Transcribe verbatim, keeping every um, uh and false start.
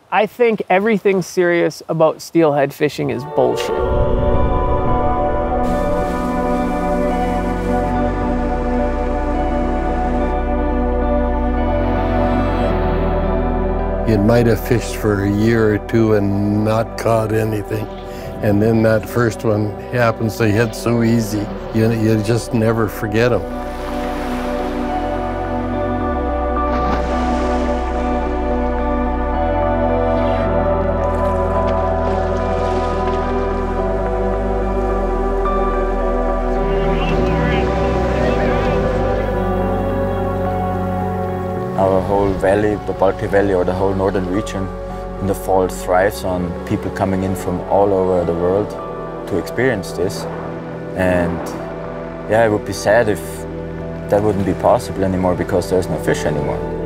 I think everything serious about steelhead fishing is bullshit. You might have fished for a year or two and not caught anything. And then that first one happens to hit so easy, you, you just never forget them. Our whole valley, the Bulkley Valley, or the whole northern region in the fall thrives on people coming in from all over the world to experience this. And yeah, it would be sad if that wouldn't be possible anymore because there's no fish anymore.